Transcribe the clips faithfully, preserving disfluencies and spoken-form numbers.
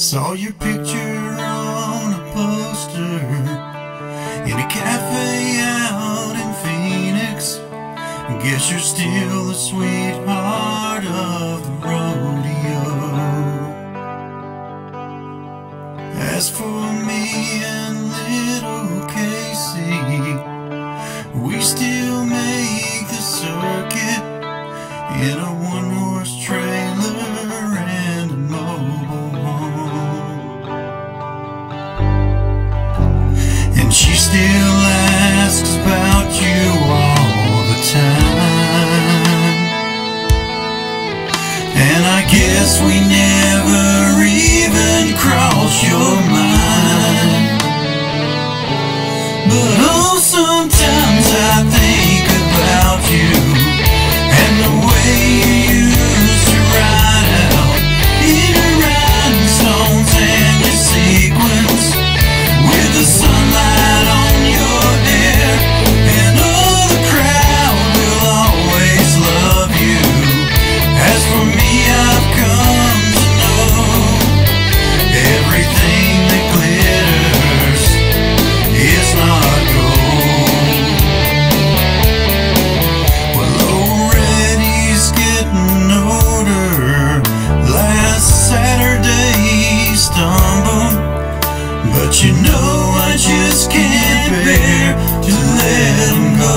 Saw your picture on a poster in a cafe out in Phoenix. Guess you're still the sweetheart of the rodeo. As for me and little Casey, we still make the circuit in a one-horse trailer and a mobile home. And she still asks about you all the time, and I guess we never even cross your mind. But oh, sometimes I think about you and the way you used to ride out in your rhinestones and your sequins, with the sunlight on your hair, and oh, the crowd will always love you. As for me, I've come to know everything that glitters is not gold. Well, already's getting older. Last Saturday he stumbled, but you know I just can't bear to let him go.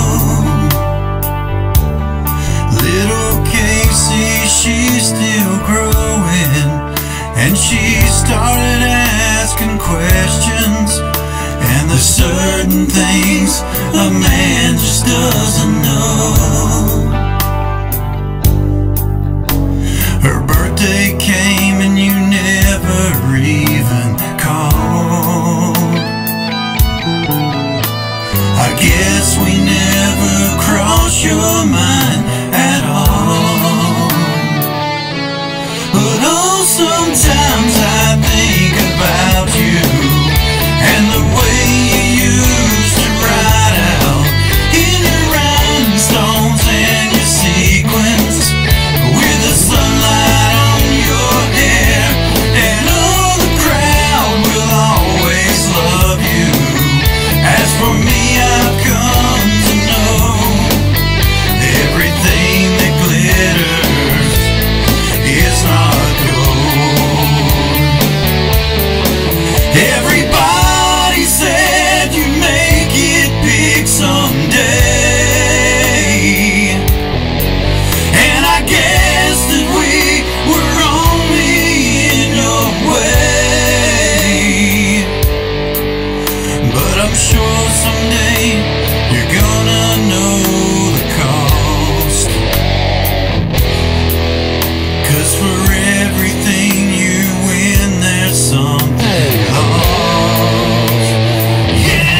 Little Casey, she's still growing, and she started asking questions, and there's certain things a man just doesn't know. Her birthday came and you never even called. I guess we never crossed your mind at all. But oh, sometimes I think about you and the way you used to ride out in your rhinestones and your sequins, with the sunlight on your hair, and oh, the crowd will always love you. As for me, I've come to know everything that glitters is not gold. Everybody said you'd make it big someday, and I guess that we were only in your way. But I'm sure someday you're gonna know the cost, 'cause for everything you win, there's something lost. Yeah.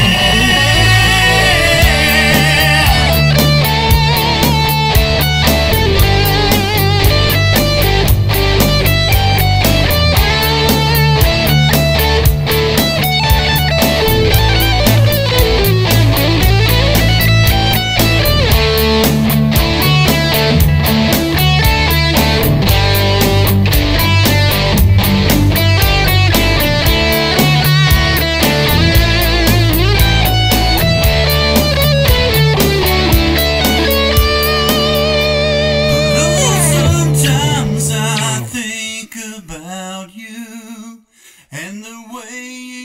Sometimes I think about you and the way